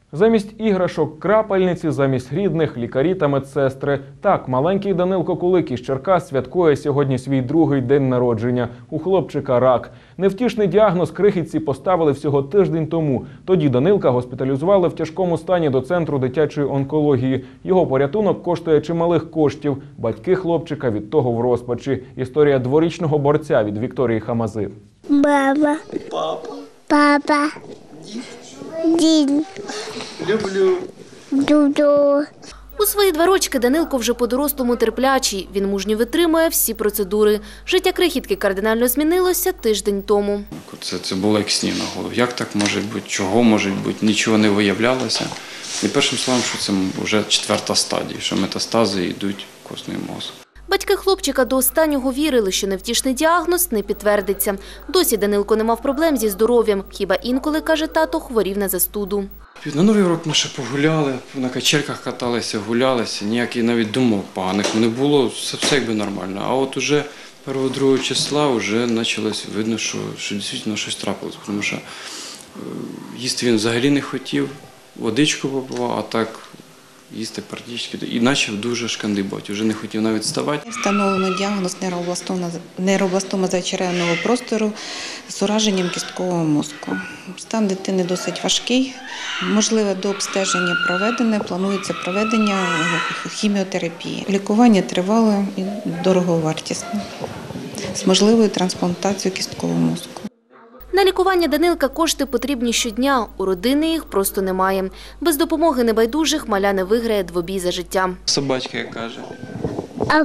Замість іграшок – крапельниці, замість рідних – лікарі та медсестри. Так, маленький Данилко Кулик із Черкас святкує сьогодні свій другий день народження. У хлопчика рак. Невтішний діагноз крихітці поставили всього тиждень тому. Тоді Данилка госпіталізували в тяжкому стані до Центру дитячої онкології. Його порятунок коштує чималих коштів. Батьки хлопчика від того в розпачі. Історія дворічного борця від Вікторії Хамази. Мама. Папа. Дід. Люблю. Дуду. У свої 2 рочки Данилко вже по-дорослому терплячий. Він мужньо витримує всі процедури. Життя крихітки кардинально змінилося тиждень тому. Це було як сніг на голову. Як так може бути? Чого може бути? Нічого не виявлялося. І першим словом, що це вже 4-та стадія, що метастази йдуть в костний мозок. Батьки хлопчика до останнього вірили, що невтішний діагноз не підтвердиться. Досі Данилко не мав проблем зі здоров'ям. Хіба інколи, каже тато, хворів на застуду. На Новий рік ми ще погуляли, на качельках каталися, гулялися. Ніяких навіть думок поганих не було, все якби нормально. А от уже 1-2 числа вже почалось видно, що дійсно щось трапилось. Тому що їсти він взагалі не хотів, водичку попивав, а так їсти практично. І почав дуже шкандибати, вже не хотів навіть вставати. Встановлено діагноз нейробластома зачеревного простору з ураженням кісткового мозку. Стан дитини досить важкий, можливе дообстеження проведене, планується проведення хіміотерапії. Лікування тривале і дороговартісне, з можливою трансплантацією кісткового мозку. На лікування Данилка кошти потрібні щодня, у родини їх просто немає. Без допомоги небайдужих маля не виграє двобій за життя. Собачка, як каже. Ап.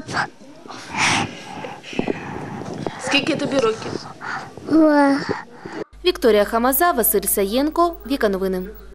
Скільки тобі років? Ва. Вікторія Хамаза, Василь Саєнко, Віка Новини.